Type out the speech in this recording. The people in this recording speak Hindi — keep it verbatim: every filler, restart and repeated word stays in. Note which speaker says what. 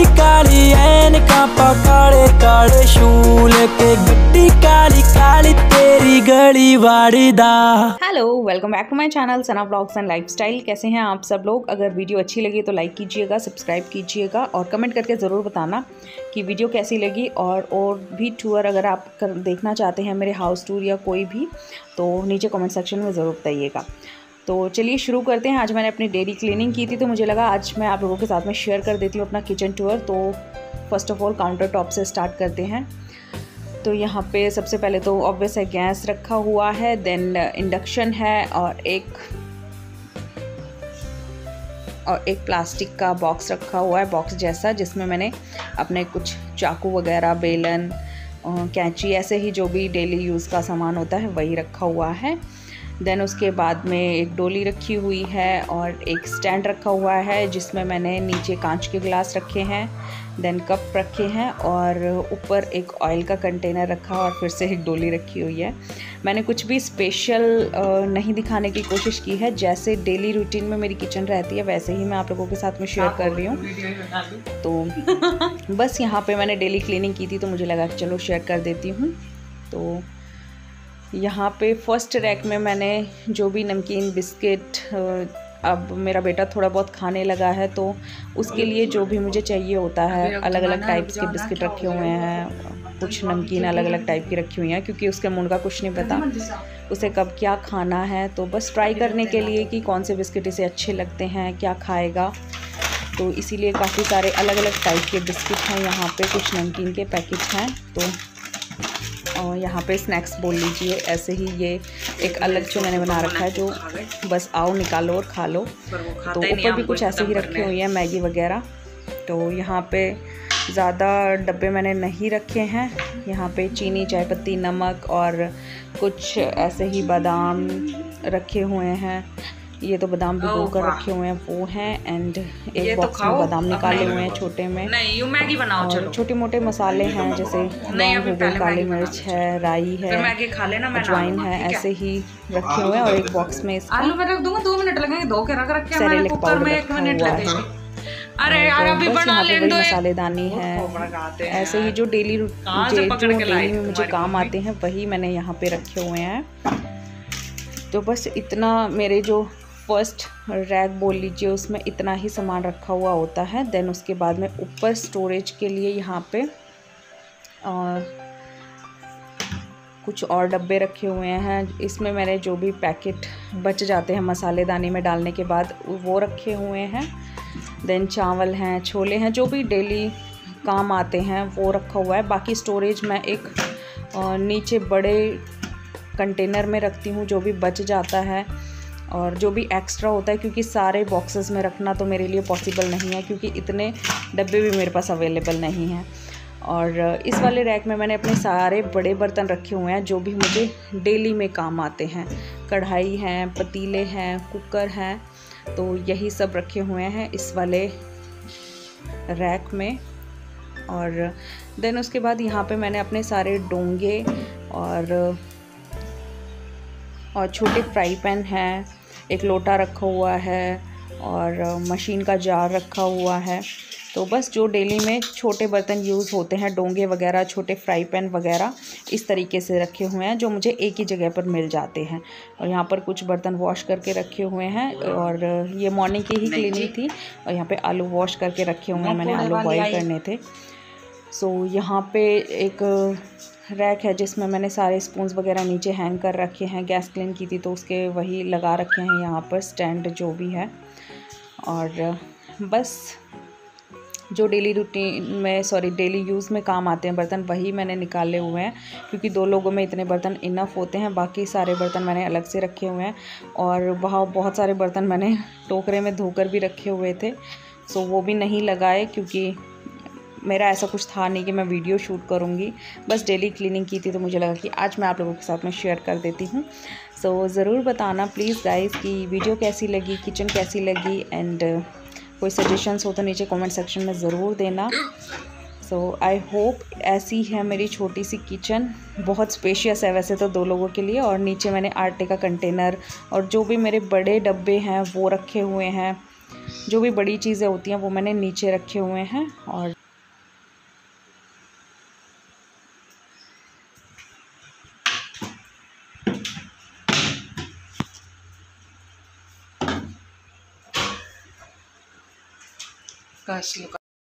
Speaker 1: काली काली ऐनका काले काले शूल के गड्डी काली काली तेरी गली वाड़ी दा।
Speaker 2: Hello, welcome back to my channel Sana vlogs and lifestyle. कैसे हैं आप सब लोग? अगर वीडियो अच्छी लगी तो लाइक कीजिएगा, सब्सक्राइब कीजिएगा और कमेंट करके ज़रूर बताना कि वीडियो कैसी लगी। और और भी टूर अगर आप कर, देखना चाहते हैं मेरे हाउस टूर या कोई भी, तो नीचे कमेंट सेक्शन में ज़रूर बताइएगा। तो चलिए शुरू करते हैं। आज मैंने अपनी डेली क्लीनिंग की थी, तो मुझे लगा आज मैं आप लोगों के साथ में शेयर कर देती हूँ अपना किचन टूर। तो first of all counter top से स्टार्ट करते हैं। तो यहाँ पे सबसे पहले तो ऑब्वियस है गैस रखा हुआ है, देन इंडक्शन है और एक और एक प्लास्टिक का बॉक्स रखा हुआ है, बॉक्स जैसा, जिसमें मैंने अपने कुछ चाकू वगैरह, बेलन, कैंची, ऐसे ही जो भी डेली यूज़ का सामान होता है वही रखा हुआ है। देन उसके बाद में एक डोली रखी हुई है और एक स्टैंड रखा हुआ है जिसमें मैंने नीचे कांच के गिलास रखे हैं, देन कप रखे हैं और ऊपर एक ऑयल का कंटेनर रखा और फिर से एक डोली रखी हुई है। मैंने कुछ भी स्पेशल नहीं दिखाने की कोशिश की है, जैसे डेली रूटीन में मेरी किचन रहती है वैसे ही मैं आप लोगों के साथ में शेयर कर रही हूँ। तो बस यहाँ पे मैंने डेली क्लीनिंग की थी तो मुझे लगा कि चलो शेयर कर देती हूँ। तो यहाँ पे फर्स्ट रैक में मैंने जो भी नमकीन, बिस्किट, अब मेरा बेटा थोड़ा बहुत खाने लगा है तो उसके लिए जो भी मुझे चाहिए होता है, अलग अलग टाइप्स के बिस्किट रखे हुए हैं, कुछ नमकीन अलग अलग टाइप की रखी हुई हैं, क्योंकि उसके मुंह का कुछ नहीं पता उसे कब क्या खाना है। तो बस ट्राई करने के लिए कि कौन से बिस्किट इसे अच्छे लगते हैं, क्या खाएगा, तो इसीलिए काफ़ी सारे अलग अलग टाइप के बिस्किट हैं। यहाँ पे कुछ नमकीन के पैकेट हैं, तो और यहाँ पे स्नैक्स बोल लीजिए, ऐसे ही ये एक अलग जो मैंने बना रखा है जो बस आओ निकालो और खा लो। तो ऊपर भी कुछ ऐसे ही रखे हुए हैं, मैगी वगैरह। तो यहाँ पे ज़्यादा डब्बे मैंने नहीं रखे हैं। यहाँ पे चीनी, चाय पत्ती, नमक और कुछ ऐसे ही बादाम रखे हुए हैं। ये तो बादाम भिगो कर रखे हुए हैं वो हैं, एंड एक बॉक्स में बादाम निकाले हुए हैं छोटे में।
Speaker 3: नहीं, यू मैगी बनाओ चलो।
Speaker 2: छोटे मोटे मसाले हैं जैसे लौंग हो गई, काली मिर्च है, राई है, अजवाइन है, ऐसे ही रखे हुए हैं। और एक बॉक्स में
Speaker 3: आलू मैं रख दूंगा, दो मिनट लगेंगे, धो के रख रखे हैं
Speaker 2: सेरेलिक पाउडर
Speaker 3: में, एक मिनट लगेगा। अरे यार अभी बना लें दो।
Speaker 2: मसालेदानी है, ऐसे ही जो डेली जो डेली में मुझे काम आते हैं वही मैंने यहाँ पे रखे हुए हैं। तो बस इतना मेरे जो फर्स्ट रैक बोल लीजिए उसमें इतना ही सामान रखा हुआ होता है। देन उसके बाद में ऊपर स्टोरेज के लिए यहाँ पे आ, कुछ और डब्बे रखे हुए हैं। इसमें मैंने जो भी पैकेट बच जाते हैं मसालेदानी में डालने के बाद वो रखे हुए हैं। देन चावल हैं, छोले हैं, जो भी डेली काम आते हैं वो रखा हुआ है। बाकी स्टोरेज मैं एक आ, नीचे बड़े कंटेनर में रखती हूँ जो भी बच जाता है और जो भी एक्स्ट्रा होता है, क्योंकि सारे बॉक्सेस में रखना तो मेरे लिए पॉसिबल नहीं है, क्योंकि इतने डब्बे भी मेरे पास अवेलेबल नहीं हैं। और इस वाले रैक में मैंने अपने सारे बड़े बर्तन रखे हुए हैं जो भी मुझे डेली में काम आते हैं। कढ़ाई हैं, पतीले हैं, कुकर हैं, तो यही सब रखे हुए हैं इस वाले रैक में। और देन उसके बाद यहाँ पे मैंने अपने सारे डोंगे और और छोटे फ्राई पैन हैं, एक लोटा रखा हुआ है और मशीन का जार रखा हुआ है। तो बस जो डेली में छोटे बर्तन यूज़ होते हैं, डोंगे वगैरह, छोटे फ्राई पैन वगैरह, इस तरीके से रखे हुए हैं जो मुझे एक ही जगह पर मिल जाते हैं। और यहाँ पर कुछ बर्तन वॉश करके रखे हुए हैं और ये मॉर्निंग की ही क्लीनिंग थी। और यहाँ पे आलू वॉश करके रखे हुए हैं, मैंने आलू बॉईल करने थे। सो यहाँ पे एक रैक है जिसमें मैंने सारे स्पून्स वगैरह नीचे हैंग कर रखे हैं। गैस क्लीन की थी तो उसके वही लगा रखे हैं यहाँ पर, स्टैंड जो भी है। और बस जो डेली रूटीन में सॉरी डेली यूज़ में काम आते हैं बर्तन वही मैंने निकाले हुए हैं, क्योंकि दो लोगों में इतने बर्तन इनफ होते हैं। बाकी सारे बर्तन मैंने अलग से रखे हुए हैं और वहाँ बहुत सारे बर्तन मैंने टोकरे में धोकर भी रखे हुए थे, सो वो भी नहीं लगाए, क्योंकि मेरा ऐसा कुछ था नहीं कि मैं वीडियो शूट करूँगी। बस डेली क्लीनिंग की थी तो मुझे लगा कि आज मैं आप लोगों के साथ में शेयर कर देती हूँ। सो so, ज़रूर बताना प्लीज़ गाइस कि वीडियो कैसी लगी, किचन कैसी लगी, एंड कोई सजेशंस हो तो नीचे कमेंट सेक्शन में ज़रूर देना। सो आई होप ऐसी है मेरी छोटी सी किचन, बहुत स्पेशियस है वैसे तो दो लोगों के लिए। और नीचे मैंने आटे का कंटेनर और जो भी मेरे बड़े डब्बे हैं वो रखे हुए हैं। जो भी बड़ी चीज़ें होती हैं वो मैंने नीचे रखे हुए हैं। और
Speaker 3: काश